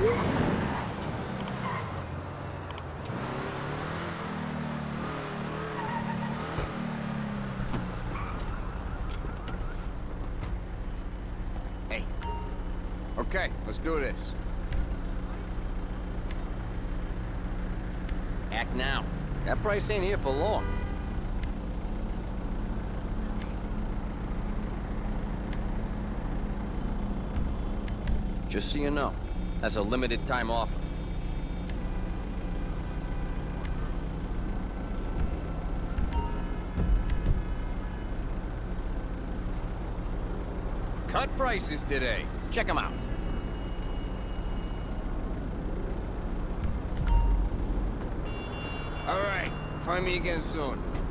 Okay, let's do this. Act now. That price ain't here for long. Just so you know, that's a limited time offer. Cut prices today. Check them out. All right, find me again soon.